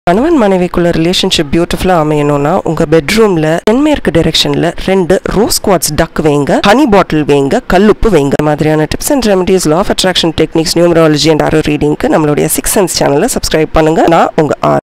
கணவன் மனைவிக்குள்ள ரிலேஷன்ஷிப் பியூட்டிஃபுல்லா அமையணும்னா உங்க பெட்ரூம்ல தென்மேற்கு டைரக்ஷன்ல 2 ரோஸ் குவார்ட்ஸ் டக் வைங்க, ஹனி பாட்டில் வைங்க, கல்லுப்பு வைங்க. மாதிரியான tips and remedies, law of attraction techniques, numerology and aura ரீடிங்க்கு நம்மளுடைய சிக்ஸ் சென்ஸ் சேனலை சப்ஸ்கிரைப் பண்ணுங்க. நான் உங்க